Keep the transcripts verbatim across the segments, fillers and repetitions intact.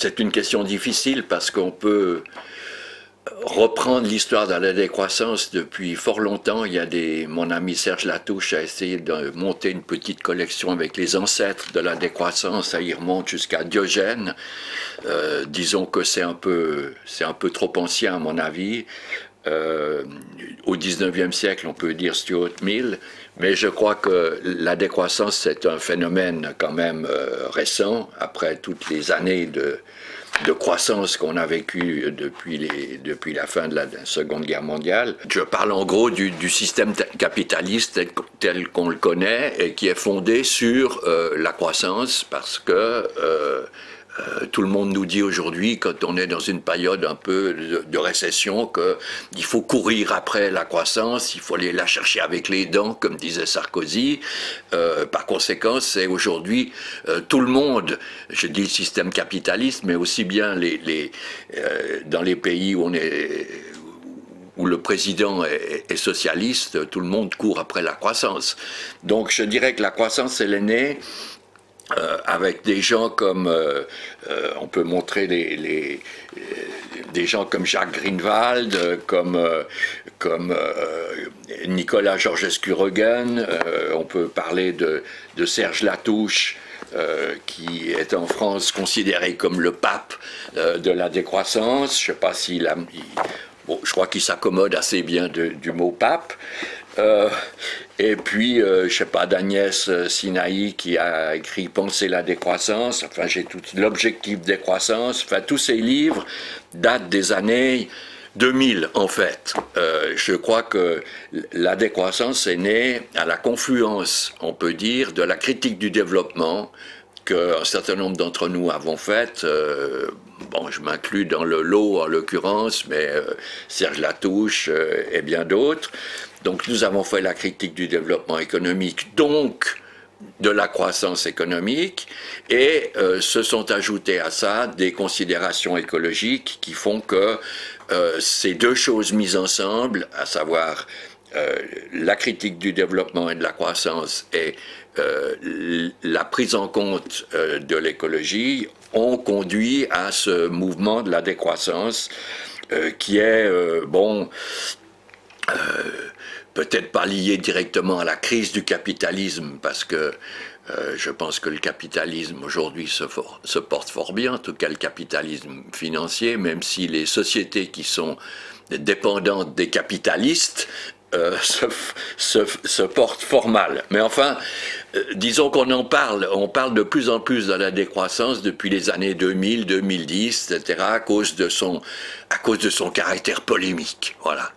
c'est une question difficile parce qu'on peut reprendre l'histoire de la décroissance depuis fort longtemps. Il y a des, mon ami Serge Latouche a essayé de monter une petite collection avec les ancêtres de la décroissance. Ça y remonte jusqu'à Diogène. Euh, disons que c'est un peu, c'est un peu trop ancien à mon avis. Euh, au dix-neuvième siècle, on peut dire Stuart Mill, mais je crois que la décroissance, c'est un phénomène quand même euh, récent, après toutes les années de, de croissance qu'on a vécues depuis, les, depuis la fin de la Seconde Guerre mondiale. Je parle en gros du, du système capitaliste tel, tel qu'on le connaît et qui est fondé sur euh, la croissance, parce que euh, Euh, tout le monde nous dit aujourd'hui, quand on est dans une période un peu de, de récession, qu'il faut courir après la croissance, il faut aller la chercher avec les dents, comme disait Sarkozy. Euh, par conséquent, c'est aujourd'hui euh, tout le monde, je dis le système capitaliste, mais aussi bien les, les, euh, dans les pays où on est... où le président est, est socialiste, tout le monde court après la croissance. Donc je dirais que la croissance, elle est née Euh, avec des gens comme, euh, euh, on peut montrer les, les, les, des gens comme Jacques Greenwald, euh, comme, euh, comme euh, Nicolas Georgescu-Roegen, euh, on peut parler de, de Serge Latouche, euh, qui est en France considéré comme le pape euh, de la décroissance. Je ne sais pas s'il a... Il, bon, je crois qu'il s'accommode assez bien de, du mot pape. Euh, et puis, euh, je sais pas, d'Agnès Sinaï qui a écrit Penser la décroissance, enfin j'ai tout l'objectif décroissance, enfin tous ces livres datent des années deux mille en fait. Euh, je crois que la décroissance est née à la confluence, on peut dire, de la critique du développement qu'un certain nombre d'entre nous avons faite. Euh, bon, je m'inclus dans le lot en l'occurrence, mais euh, Serge Latouche euh, et bien d'autres. Donc nous avons fait la critique du développement économique, donc de la croissance économique, et euh, se sont ajoutées à ça des considérations écologiques qui font que euh, ces deux choses mises ensemble, à savoir euh, la critique du développement et de la croissance et euh, la prise en compte euh, de l'écologie, ont conduit à ce mouvement de la décroissance euh, qui est, euh, bon... Euh, peut-être pas lié directement à la crise du capitalisme, parce que euh, je pense que le capitalisme aujourd'hui se, se porte fort bien, en tout cas le capitalisme financier, même si les sociétés qui sont dépendantes des capitalistes euh, se, se, se portent fort mal. Mais enfin, euh, disons qu'on en parle, on parle de plus en plus de la décroissance depuis les années deux mille, deux mille dix, et cetera, à cause de son, à cause de son caractère polémique. Voilà.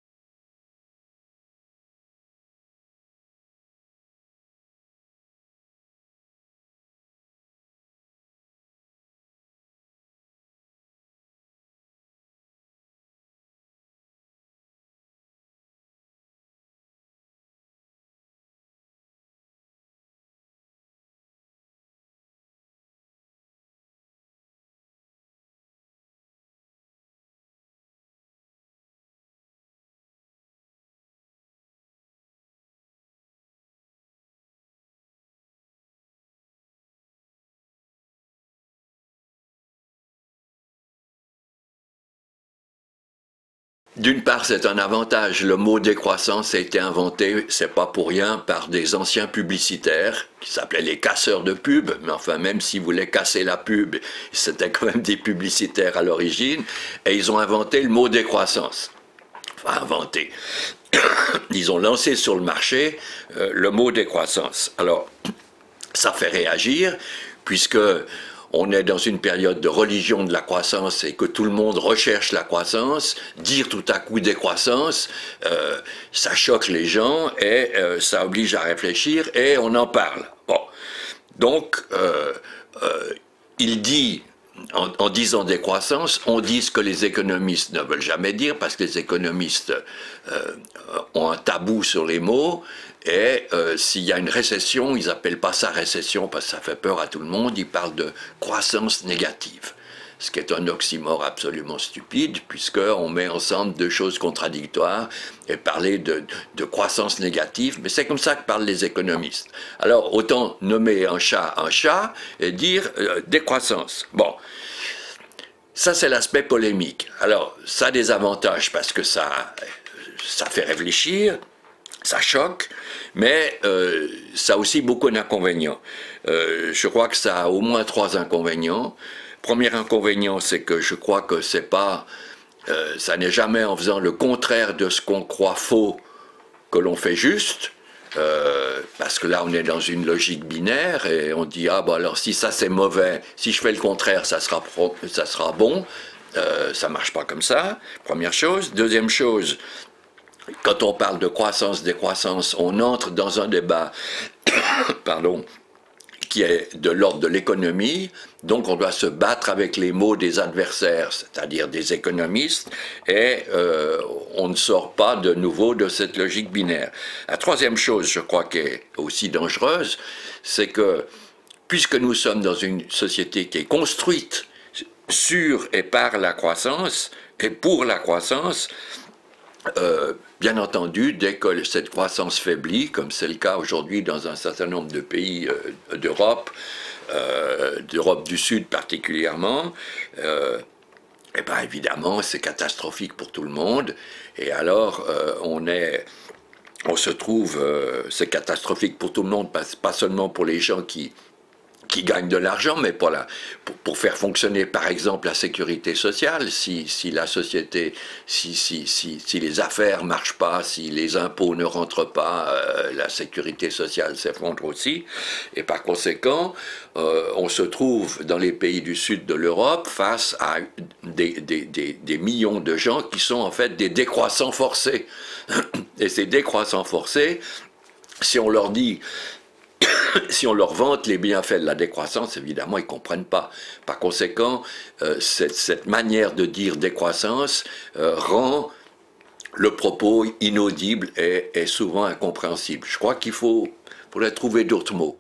D'une part, c'est un avantage. Le mot décroissance a été inventé, c'est pas pour rien, par des anciens publicitaires qui s'appelaient les casseurs de pub. Mais enfin, même s'ils voulaient casser la pub, c'était quand même des publicitaires à l'origine. Et ils ont inventé le mot décroissance. Enfin, inventé. Ils ont lancé sur le marché euh, le mot décroissance. Alors, ça fait réagir, puisque on est dans une période de religion de la croissance et que tout le monde recherche la croissance. Dire tout à coup décroissance, euh, ça choque les gens et euh, ça oblige à réfléchir et on en parle. Bon. Donc, euh, euh, il dit, en, en disant décroissance, on dit ce que les économistes ne veulent jamais dire, parce que les économistes euh, ont un tabou sur les mots. Et euh, s'il y a une récession, ils n'appellent pas ça récession parce que ça fait peur à tout le monde, ils parlent de croissance négative. Ce qui est un oxymore absolument stupide, puisqu'on met ensemble deux choses contradictoires et parler de, de croissance négative, mais c'est comme ça que parlent les économistes. Alors autant nommer un chat un chat et dire euh, décroissance. Bon. Ça, c'est l'aspect polémique. Alors, ça a des avantages parce que ça, ça fait réfléchir, ça choque, mais euh, ça a aussi beaucoup d'inconvénients. Euh, je crois que ça a au moins trois inconvénients. Premier inconvénient, c'est que je crois que c'est pas, euh, ça n'est jamais en faisant le contraire de ce qu'on croit faux que l'on fait juste. Euh, parce que là on est dans une logique binaire et on dit ah bon alors si ça c'est mauvais, si je fais le contraire ça sera, pro, ça sera bon, euh, ça marche pas comme ça, première chose. Deuxième chose, quand on parle de croissance, décroissance, on entre dans un débat pardon, qui est de l'ordre de l'économie, donc on doit se battre avec les mots des adversaires, c'est-à-dire des économistes, et euh, on ne sort pas de nouveau de cette logique binaire. La troisième chose, je crois, qui est aussi dangereuse, c'est que puisque nous sommes dans une société qui est construite sur et par la croissance, et pour la croissance, Euh, bien entendu, dès que cette croissance faiblit, comme c'est le cas aujourd'hui dans un certain nombre de pays euh, d'Europe, euh, d'Europe du Sud particulièrement, euh, eh ben évidemment c'est catastrophique pour tout le monde. Et alors euh, on est, on se trouve, euh, c'est catastrophique pour tout le monde, pas, pas seulement pour les gens qui qui gagnent de l'argent, mais pour, la, pour, pour faire fonctionner, par exemple, la sécurité sociale. Si, si la société, si, si, si, si les affaires ne marchent pas, si les impôts ne rentrent pas, euh, la sécurité sociale s'effondre aussi. Et par conséquent, euh, on se trouve dans les pays du sud de l'Europe face à des, des, des, des millions de gens qui sont en fait des décroissants forcés. Et ces décroissants forcés, si on leur dit... Si on leur vante les bienfaits de la décroissance, évidemment, ils ne comprennent pas. Par conséquent, euh, cette, cette manière de dire décroissance euh, rend le propos inaudible et, et souvent incompréhensible. Je crois qu'il faut, faudrait trouver d'autres mots.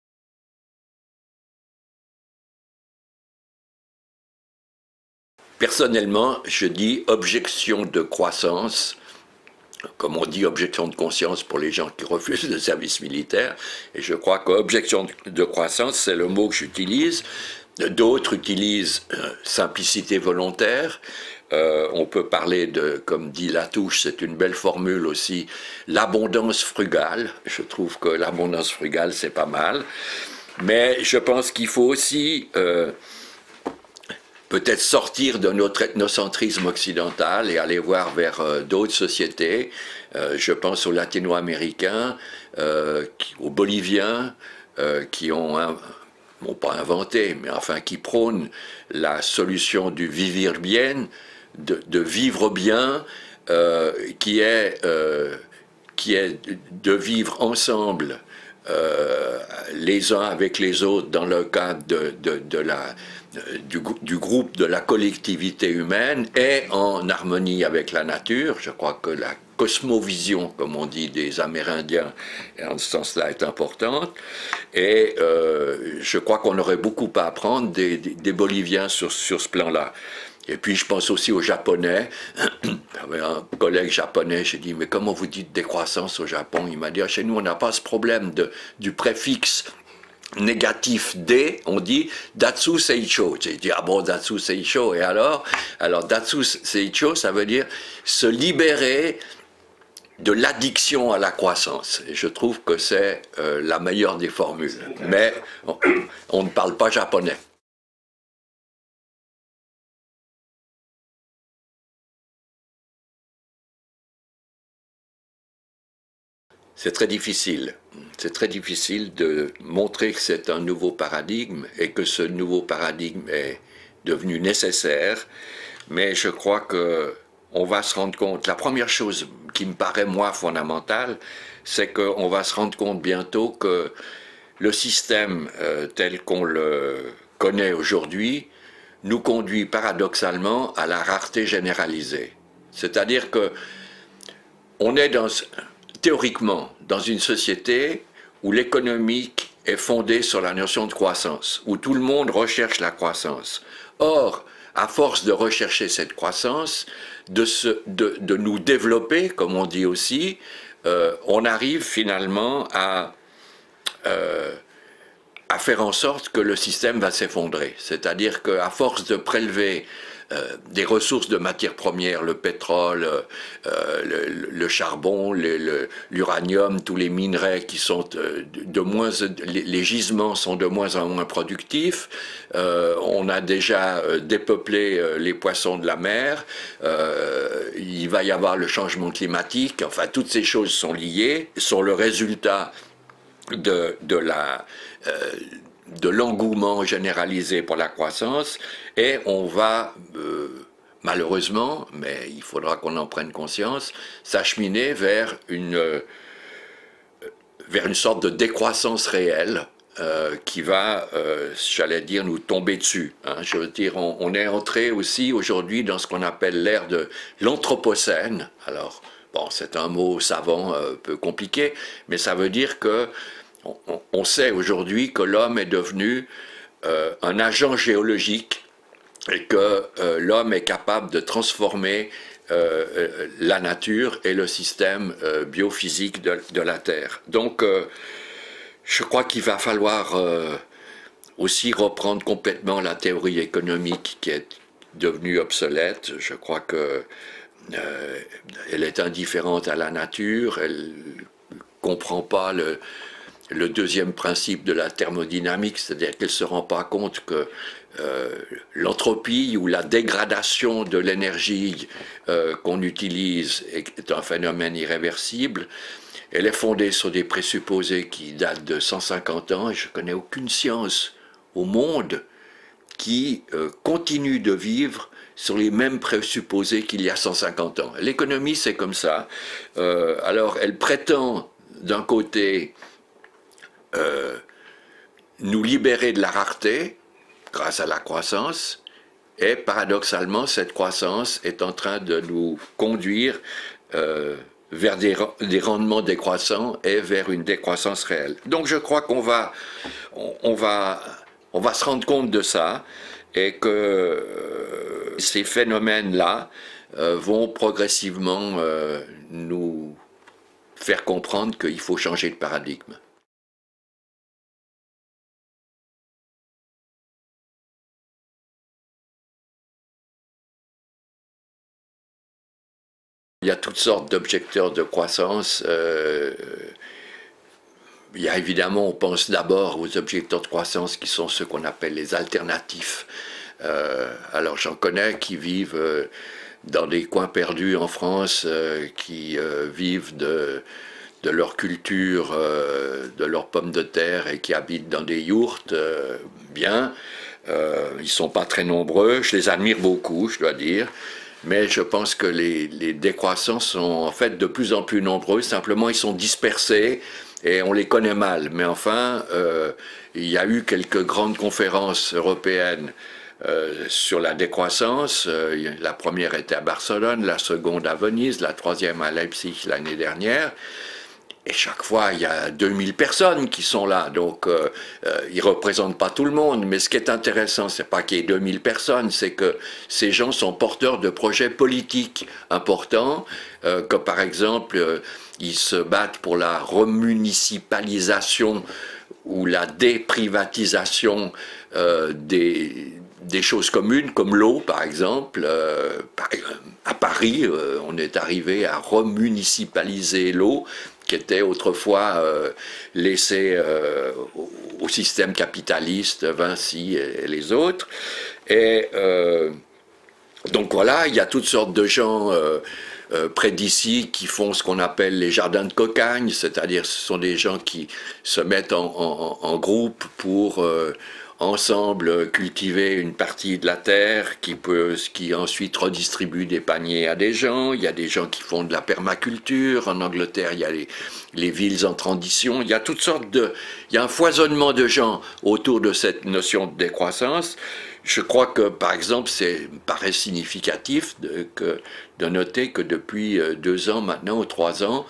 Personnellement, je dis objection de croissance, comme on dit, objection de conscience pour les gens qui refusent le service militaire. Et je crois qu'objection de croissance, c'est le mot que j'utilise. D'autres utilisent euh, simplicité volontaire. Euh, on peut parler de, comme dit Latouche, c'est une belle formule aussi, l'abondance frugale. Je trouve que l'abondance frugale, c'est pas mal. Mais je pense qu'il faut aussi... Euh, peut-être sortir de notre ethnocentrisme occidental et aller voir vers euh, d'autres sociétés. Euh, je pense aux latino-américains, euh, aux boliviens, euh, qui ont, un, bon, pas inventé, mais enfin qui prônent la solution du vivir bien, de, de vivre bien, euh, qui est, euh, qui est de vivre ensemble, euh, les uns avec les autres, dans le cadre de, de, de la... Du, du groupe de la collectivité humaine et en harmonie avec la nature. Je crois que la cosmovision, comme on dit, des Amérindiens, en ce sens-là, est importante. Et euh, je crois qu'on aurait beaucoup à apprendre des, des, des Boliviens sur, sur ce plan-là. Et puis je pense aussi aux Japonais. J'avais un collègue japonais, j'ai dit, mais comment vous dites décroissance au Japon? Il m'a dit, ah, chez nous, on n'a pas ce problème de, du préfixe négatif D, on dit Datsu Seicho. J'ai dit, ah bon, Datsu Seicho, et alors Alors, Datsu Seicho, ça veut dire se libérer de l'addiction à la croissance. Et je trouve que c'est euh, la meilleure des formules. Mais on, on ne parle pas japonais. C'est très difficile. C'est très difficile de montrer que c'est un nouveau paradigme et que ce nouveau paradigme est devenu nécessaire. Mais je crois que on va se rendre compte. La première chose qui me paraît, moi, fondamentale, c'est qu'on va se rendre compte bientôt que le système euh, tel qu'on le connaît aujourd'hui nous conduit paradoxalement à la rareté généralisée. C'est-à-dire que on est dans, théoriquement dans une société où l'économique est fondée sur la notion de croissance, où tout le monde recherche la croissance. Or, à force de rechercher cette croissance, de, se, de, de nous développer, comme on dit aussi, euh, on arrive finalement à, euh, à faire en sorte que le système va s'effondrer. C'est-à-dire qu'à force de prélever euh, des ressources de matières premières, le pétrole, euh, le, le charbon, l'uranium, tous les minerais qui sont euh, de moins, les, les gisements sont de moins en moins productifs. Euh, on a déjà euh, dépeuplé euh, les poissons de la mer. Euh, il va y avoir le changement climatique. Enfin, toutes ces choses sont liées, sont le résultat de, de la euh, de l'engouement généralisé pour la croissance, et on va euh, malheureusement, mais il faudra qu'on en prenne conscience, s'acheminer vers une euh, vers une sorte de décroissance réelle euh, qui va, euh, j'allais dire, nous tomber dessus. Hein. Je veux dire, on, on est entré aussi aujourd'hui dans ce qu'on appelle l'ère de l'anthropocène. Alors, bon, c'est un mot savant, un peu compliqué, mais ça veut dire que on, on sait aujourd'hui que l'homme est devenu euh, un agent géologique et que euh, l'homme est capable de transformer euh, la nature et le système euh, biophysique de, de la Terre. Donc, euh, je crois qu'il va falloir euh, aussi reprendre complètement la théorie économique qui est devenue obsolète. Je crois que euh, elle est indifférente à la nature, elle comprend pas le le deuxième principe de la thermodynamique, c'est-à-dire qu'elle ne se rend pas compte que euh, l'entropie ou la dégradation de l'énergie euh, qu'on utilise est un phénomène irréversible. Elle est fondée sur des présupposés qui datent de cent cinquante ans, et je ne connais aucune science au monde qui euh, continue de vivre sur les mêmes présupposés qu'il y a cent cinquante ans. L'économie, c'est comme ça. Euh, alors, elle prétend, d'un côté, Euh, nous libérer de la rareté grâce à la croissance, et paradoxalement cette croissance est en train de nous conduire euh, vers des, des rendements décroissants et vers une décroissance réelle. Donc je crois qu'on va, on, on va, on va se rendre compte de ça, et que euh, ces phénomènes-là euh, vont progressivement euh, nous faire comprendre qu'il faut changer de paradigme. Il y a toutes sortes d'objecteurs de croissance. Euh, il y a évidemment, on pense d'abord aux objecteurs de croissance qui sont ceux qu'on appelle les alternatifs. Euh, alors j'en connais qui vivent euh, dans des coins perdus en France, euh, qui euh, vivent de, de leur culture, euh, de leurs pommes de terre, et qui habitent dans des yourtes, euh, bien. Euh, ils ne sont pas très nombreux, je les admire beaucoup, je dois dire. Mais je pense que les, les décroissants sont en fait de plus en plus nombreux, simplement ils sont dispersés et on les connaît mal. Mais enfin, euh, il y a eu quelques grandes conférences européennes euh, sur la décroissance. Euh, la première était à Barcelone, la seconde à Venise, la troisième à Leipzig l'année dernière. Et chaque fois, il y a deux mille personnes qui sont là, donc euh, euh, ils ne représentent pas tout le monde. Mais ce qui est intéressant, c'est pas qu'il y ait deux mille personnes, c'est que ces gens sont porteurs de projets politiques importants, euh, comme par exemple, euh, ils se battent pour la remunicipalisation ou la déprivatisation euh, des, des choses communes, comme l'eau par exemple. Euh, à Paris, euh, on est arrivé à remunicipaliser l'eau, qui était autrefois euh, laissé euh, au, au système capitaliste, Vinci et, et les autres. Et euh, donc voilà, il y a toutes sortes de gens euh, euh, près d'ici qui font ce qu'on appelle les jardins de cocagne, c'est-à-dire ce sont des gens qui se mettent en, en, en groupe pour euh, ensemble cultiver une partie de la terre, qui, peut, qui ensuite redistribue des paniers à des gens. Il y a des gens qui font de la permaculture. En Angleterre, il y a les, les villes en transition. Il y a toutes sortes de... Il y a un foisonnement de gens autour de cette notion de décroissance. Je crois que, par exemple, c'est me paraît significatif de, que, de noter que depuis deux ans maintenant, ou trois ans,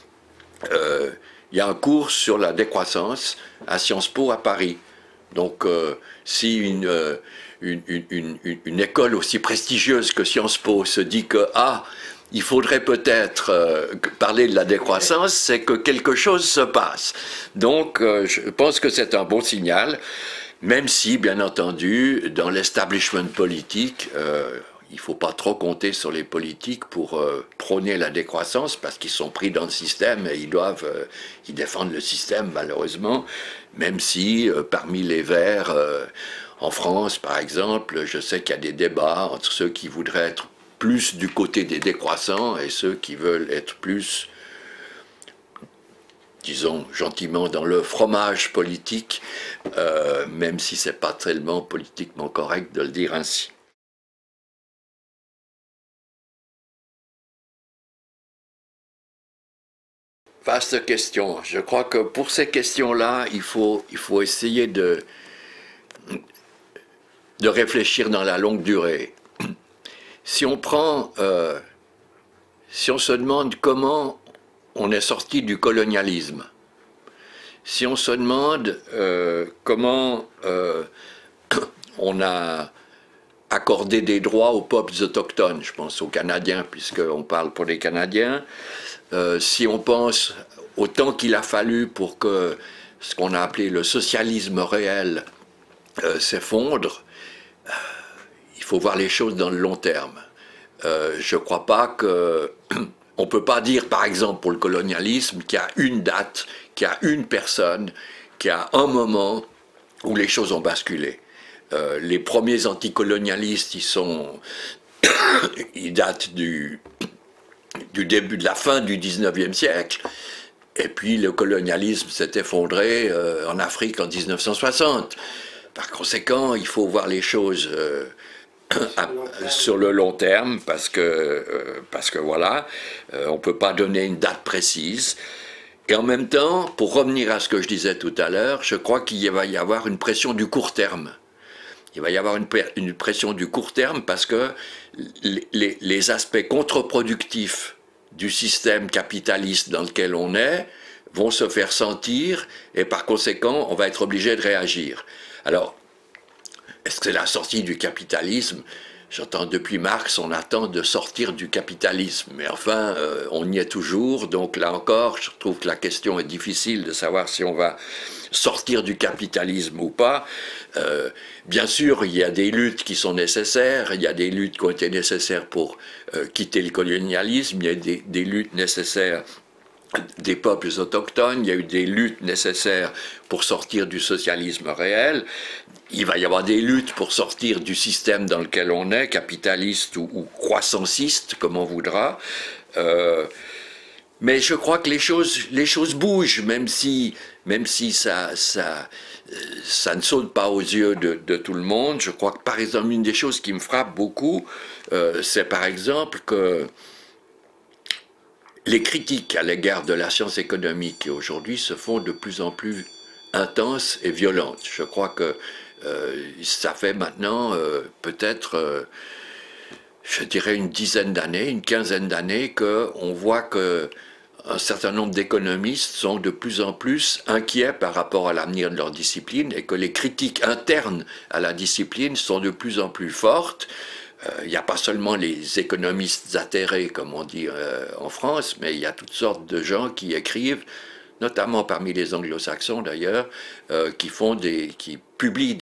euh, il y a un cours sur la décroissance à Sciences Po à Paris. Donc, euh, si une, euh, une, une, une, une école aussi prestigieuse que Sciences Po se dit que, ah, il faudrait peut-être euh, parler de la décroissance, c'est que quelque chose se passe. Donc, euh, je pense que c'est un bon signal, même si, bien entendu, dans l'establishment politique, euh, il ne faut pas trop compter sur les politiques pour euh, prôner la décroissance, parce qu'ils sont pris dans le système et ils doivent, euh, ils défendent le système, malheureusement, même si, euh, parmi les Verts, euh, en France, par exemple, je sais qu'il y a des débats entre ceux qui voudraient être plus du côté des décroissants et ceux qui veulent être plus, disons gentiment, dans le fromage politique, euh, même si c'est pas tellement politiquement correct de le dire ainsi. Vaste question. Je crois que pour ces questions-là, il faut, il faut essayer de, de réfléchir dans la longue durée. Si on prend, euh, si on se demande comment on est sorti du colonialisme, si on se demande euh, comment euh, on a accordé des droits aux peuples autochtones, je pense aux Canadiens, puisqu'on parle pour les Canadiens, euh, si on pense au temps qu'il a fallu pour que ce qu'on a appelé le socialisme réel euh, s'effondre, euh, il faut voir les choses dans le long terme. Euh, je ne crois pas que... On ne peut pas dire, par exemple, pour le colonialisme, qu'il y a une date, qu'il y a une personne, qu'il y a un moment où les choses ont basculé. Euh, les premiers anticolonialistes, ils sont... ils datent du, du début de la fin du dix-neuvième siècle. Et puis le colonialisme s'est effondré euh, en Afrique en mille neuf cent soixante. Par conséquent, il faut voir les choses... Euh, sur le long terme, parce que, euh, parce que voilà, euh, on ne peut pas donner une date précise. Et en même temps, pour revenir à ce que je disais tout à l'heure, je crois qu'il va y avoir une pression du court terme. Il va y avoir une, une pression du court terme parce que les, les, les aspects contre-productifs du système capitaliste dans lequel on est vont se faire sentir et par conséquent, on va être obligé de réagir. Alors, est-ce que c'est la sortie du capitalisme? J'entends depuis Marx, on attend de sortir du capitalisme. Mais enfin, euh, on y est toujours. Donc là encore, je trouve que la question est difficile de savoir si on va sortir du capitalisme ou pas. Euh, bien sûr, il y a des luttes qui sont nécessaires. Il y a des luttes qui ont été nécessaires pour euh, quitter le colonialisme. Il y a des, des luttes nécessaires des peuples autochtones, il y a eu des luttes nécessaires pour sortir du socialisme réel, il va y avoir des luttes pour sortir du système dans lequel on est, capitaliste ou, ou croissanciste, comme on voudra. Euh, mais je crois que les choses, les choses bougent, même si, même si ça, ça, ça ne saute pas aux yeux de, de tout le monde. Je crois que, par exemple, une des choses qui me frappe beaucoup, euh, c'est par exemple que les critiques à l'égard de la science économique aujourd'hui se font de plus en plus intenses et violentes. Je crois que euh, ça fait maintenant euh, peut-être, euh, je dirais, une dizaine d'années, une quinzaine d'années qu'on voit que un certain nombre d'économistes sont de plus en plus inquiets par rapport à l'avenir de leur discipline et que les critiques internes à la discipline sont de plus en plus fortes. Il euh, n'y a pas seulement les économistes atterrés, comme on dit euh, en France, mais il y a toutes sortes de gens qui écrivent, notamment parmi les anglo-saxons d'ailleurs, euh, qui font des, qui publient